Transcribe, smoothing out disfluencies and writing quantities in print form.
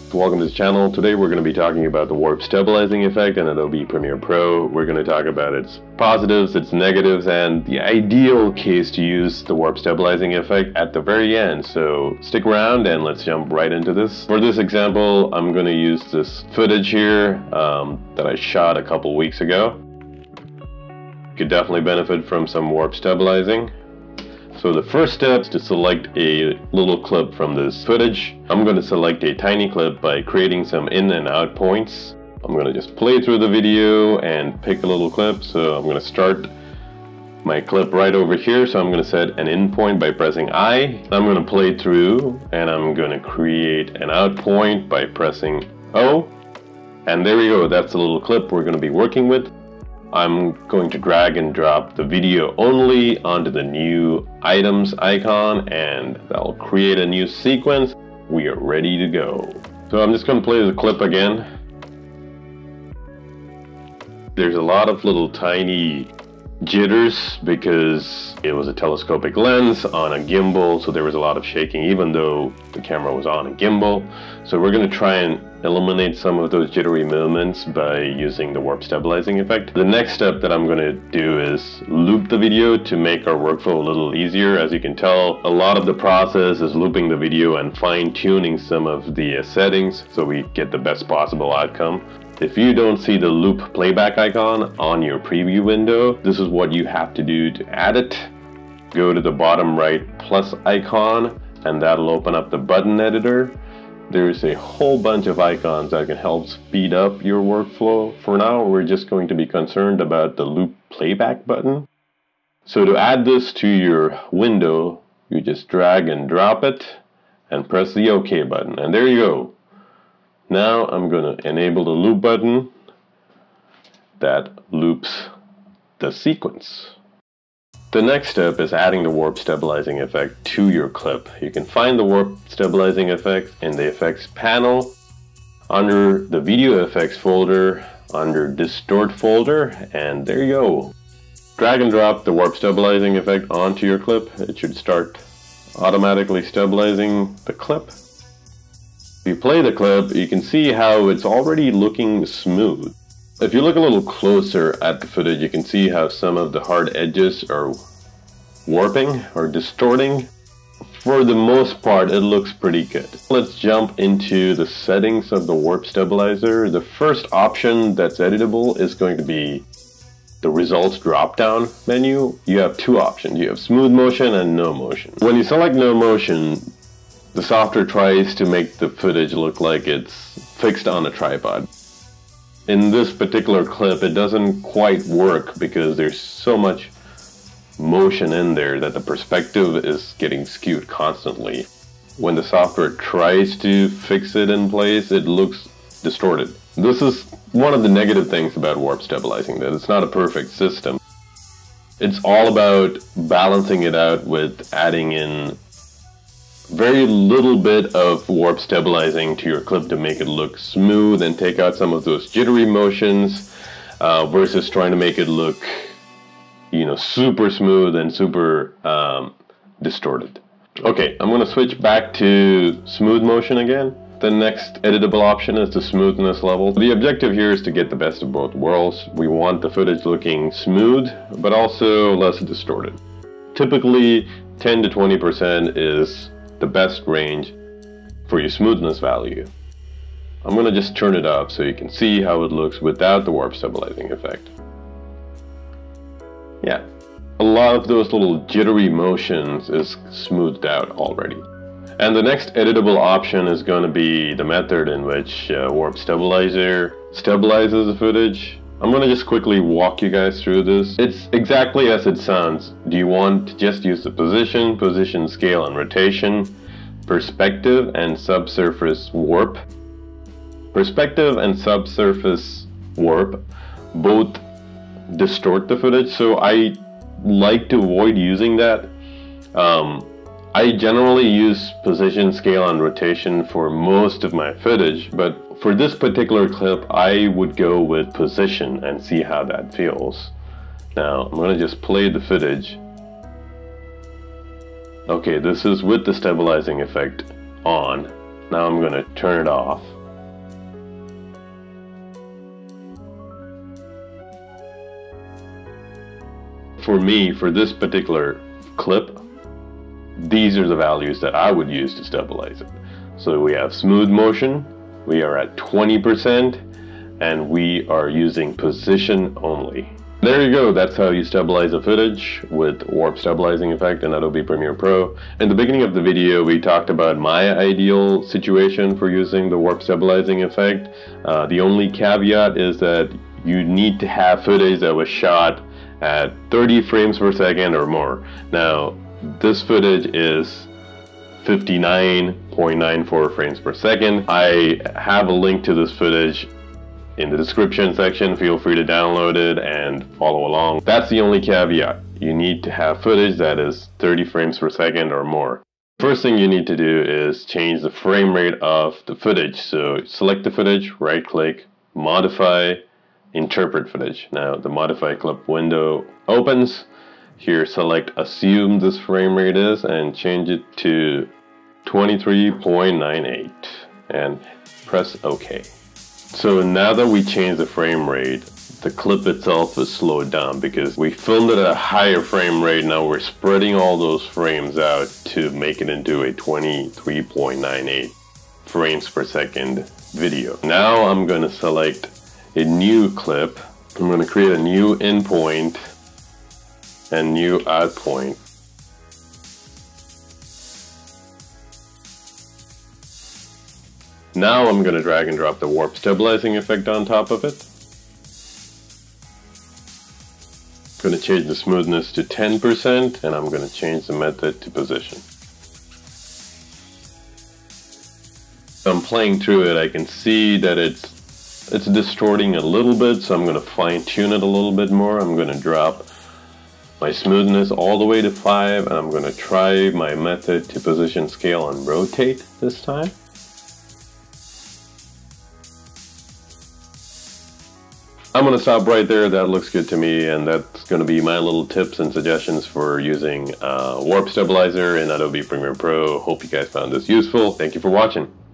Welcome to the channel. Today we're going to be talking about the warp stabilizing effect in Adobe Premiere Pro. We're going to talk about its positives, its negatives, and the ideal case to use the warp stabilizing effect at the very end. So stick around and let's jump right into this. For this example, I'm going to use this footage here that I shot a couple weeks ago. You could definitely benefit from some warp stabilizing. So the first step is to select a little clip from this footage. I'm going to select a tiny clip by creating some in and out points. I'm going to just play through the video and pick a little clip. So I'm going to start my clip right over here. So I'm going to set an in point by pressing I. I'm going to play through and I'm going to create an out point by pressing O. And there we go. That's the little clip we're going to be working with. I'm going to drag and drop the video only onto the new items icon, and that'll create a new sequence. We are ready to go. So I'm just going to play the clip again. There's a lot of little tiny jitters because it was a telescopic lens on a gimbal, so there was a lot of shaking even though the camera was on a gimbal. So we're going to try and eliminate some of those jittery movements by using the warp stabilizing effect. The next step that I'm going to do is loop the video to make our workflow a little easier. As you can tell, a lot of the process is looping the video and fine-tuning some of the settings so we get the best possible outcome. If you don't see the loop playback icon on your preview window, this is what you have to do to add it. Go to the bottom right plus icon and that'll open up the button editor. There's a whole bunch of icons that can help speed up your workflow. For now, we're just going to be concerned about the loop playback button. So to add this to your window, you just drag and drop it and press the OK button. And there you go. Now I'm going to enable the loop button that loops the sequence. The next step is adding the warp stabilizing effect to your clip. You can find the warp stabilizing effect in the effects panel under the video effects folder under distort folder, and there you go. Drag and drop the warp stabilizing effect onto your clip. It should start automatically stabilizing the clip. If you play the clip, you can see how it's already looking smooth. If you look a little closer at the footage, you can see how some of the hard edges are warping or distorting. For the most part, it looks pretty good. Let's jump into the settings of the warp stabilizer. The first option that's editable is going to be the results drop-down menu. You have two options. You have smooth motion and no motion. When you select no motion, the software tries to make the footage look like it's fixed on a tripod. In this particular clip, it doesn't quite work because there's so much motion in there that the perspective is getting skewed constantly. When the software tries to fix it in place, it looks distorted. This is one of the negative things about warp stabilizing, that it's not a perfect system. It's all about balancing it out with adding in very little bit of warp stabilizing to your clip to make it look smooth and take out some of those jittery motions versus trying to make it look, you know, super smooth and super distorted. Okay, I'm going to switch back to smooth motion again. The next editable option is the smoothness level. The objective here is to get the best of both worlds. We want the footage looking smooth, but also less distorted. Typically, 10 to 20% is the best range for your smoothness value. I'm going to just turn it up so you can see how it looks without the warp stabilizing effect. Yeah, a lot of those little jittery motions is smoothed out already. And the next editable option is going to be the method in which warp stabilizer stabilizes the footage. I'm going to just quickly walk you guys through this. It's exactly as it sounds. Do you want to just use the position, scale, and rotation, perspective, and subsurface warp? Perspective and subsurface warp both distort the footage, so I like to avoid using that. I generally use position, scale, and rotation for most of my footage, but for this particular clip, I would go with position and see how that feels. Now, I'm going to just play the footage. Okay, this is with the stabilizing effect on. Now I'm going to turn it off. for me, for this particular clip, these are the values that I would use to stabilize it. So we have smooth motion, we are at 20%, and we are using position only. There you go, that's how you stabilize a footage with warp stabilizing effect in Adobe Premiere Pro. In the beginning of the video, we talked about my ideal situation for using the warp stabilizing effect. The only caveat is that you need to have footage that was shot at 30 frames per second or more. Now, this footage is 59.94 frames per second. I have a link to this footage in the description section. Feel free to download it and follow along. That's the only caveat. You need to have footage that is 30 frames per second or more. First thing you need to do is change the frame rate of the footage. So select the footage, right click, modify, interpret footage. Now the modify clip window opens. Here select assume this frame rate is and change it to 23.98 and press OK. So now that we changed the frame rate, the clip itself is slowed down because we filmed it at a higher frame rate. Now we're spreading all those frames out to make it into a 23.98 frames per second video. Now I'm going to select a new clip. I'm going to create a new in point and new out point. Now I'm going to drag and drop the warp stabilizing effect on top of it. I'm going to change the smoothness to 10% and I'm going to change the method to position. I'm playing through it, I can see that it's distorting a little bit, so I'm going to fine tune it a little bit more. I'm going to drop my smoothness all the way to 5 and I'm going to try my method to position, scale, and rotate this time. I'm going to stop right there. That looks good to me, and that's going to be my little tips and suggestions for using warp stabilizer in Adobe Premiere Pro. Hope you guys found this useful. Thank you for watching.